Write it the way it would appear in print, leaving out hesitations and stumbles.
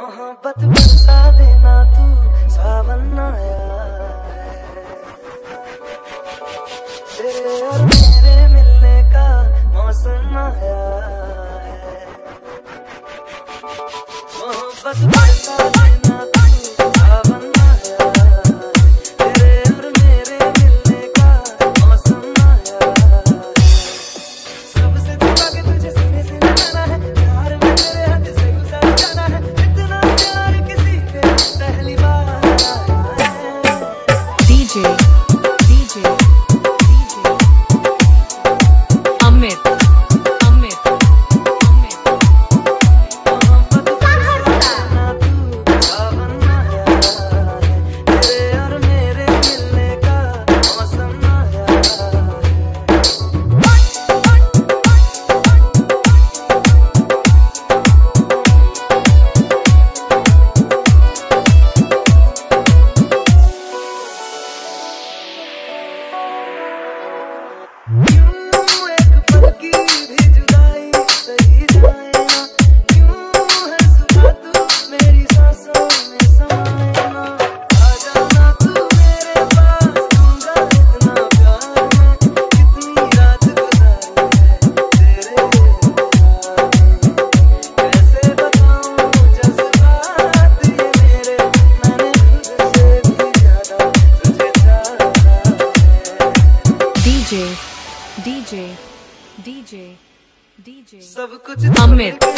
मोहब्बत बरसा देना तू सावन आया है, तेरे और मेरे मिलने का मौसम आया है। मोहब्बत बरसा देना तू सावन आया है, तेरे और मेरे मिलने का मौसम आया है। सबसे छुपा के तुझे सीने से लगाना है, प्यार में तेरे हाथ से गुजर जाना है। इतना प्यार किसी पे पहली बार आया है। DJ Amit मोहब्बत बरसा देना तू सावन आया है, तेरे और मेरे मिलने का मौसम आया है। क्यों एक पल की भी जुदाई सही जाए ना, क्यों है सुबह तू मेरी सांसों में समाए ना। आ जाना तू मेरे पास, दूंगा इतना प्यार मैं, कितनी रात गुजारी है तेरे इंतजार में। कैसे बताऊं जज्बात ये मेरे, मैंने खुद से भी ज्यादा तुझे चाहा है। DJ सब कुछ Amit